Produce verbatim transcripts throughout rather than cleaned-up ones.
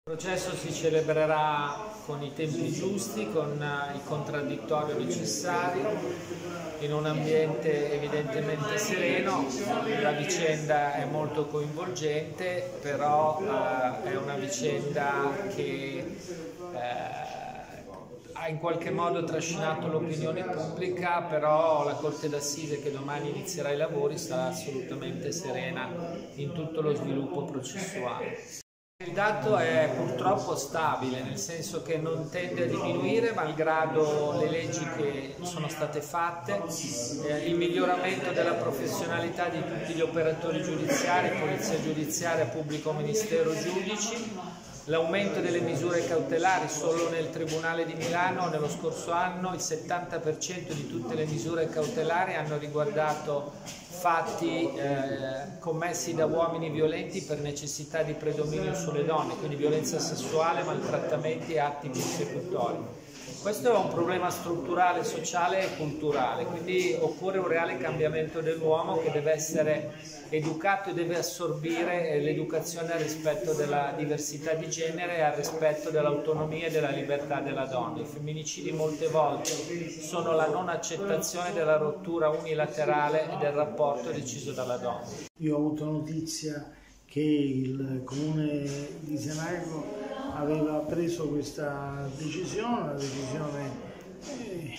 Il processo si celebrerà con i tempi giusti, con il contraddittorio necessario, in un ambiente evidentemente sereno. La vicenda è molto coinvolgente, però eh, è una vicenda che eh, ha in qualche modo trascinato l'opinione pubblica, però la Corte d'Assise che domani inizierà i lavori sarà assolutamente serena in tutto lo sviluppo processuale. Il dato è purtroppo stabile, nel senso che non tende a diminuire malgrado le leggi che sono state fatte, eh, il miglioramento della professionalità di tutti gli operatori giudiziari, polizia giudiziaria, pubblico ministero, giudici, l'aumento delle misure cautelari. Solo nel Tribunale di Milano nello scorso anno il settanta per cento di tutte le misure cautelari hanno riguardato fatti eh, commessi da uomini violenti per necessità di predominio sulle donne, quindi violenza sessuale, maltrattamenti e atti persecutori. Questo è un problema strutturale, sociale e culturale, quindi occorre un reale cambiamento dell'uomo che deve essere educato e deve assorbire l'educazione al rispetto della diversità di genere e al rispetto dell'autonomia e della libertà della donna. I femminicidi molte volte sono la non accettazione della rottura unilaterale del rapporto deciso dalla donna. Io ho avuto notizia che il comune di Senago aveva preso questa decisione, una decisione eh,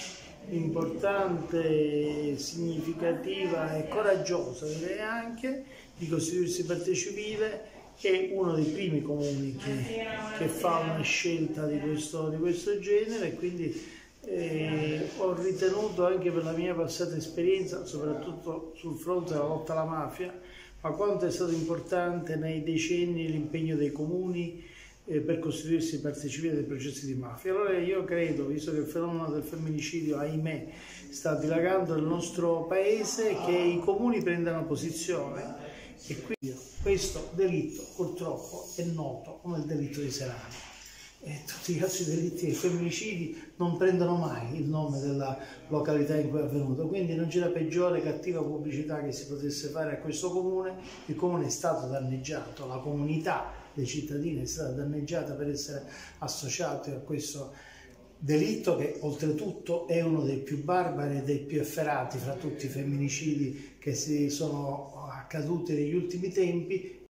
importante, significativa e coraggiosa, direi anche, di costituirsi parte civile. È uno dei primi comuni che, che fa una scelta di questo, di questo genere, e quindi eh, ho ritenuto, anche per la mia passata esperienza, soprattutto sul fronte della lotta alla mafia, ma quanto è stato importante nei decenni l'impegno dei comuni eh, per costituirsi parte civile dei processi di mafia. Allora io credo, visto che il fenomeno del femminicidio, ahimè, sta dilagando nel nostro paese, che i comuni prendano posizione, e quindi questo delitto purtroppo è noto come il delitto di Serrano. E tutti gli altri delitti e femminicidi non prendono mai il nome della località in cui è avvenuto, quindi non c'è la peggiore cattiva pubblicità che si potesse fare a questo comune. Il comune è stato danneggiato, la comunità dei cittadini è stata danneggiata per essere associati a questo delitto, che oltretutto è uno dei più barbari e dei più efferati fra tutti i femminicidi che si sono accaduti negli ultimi tempi.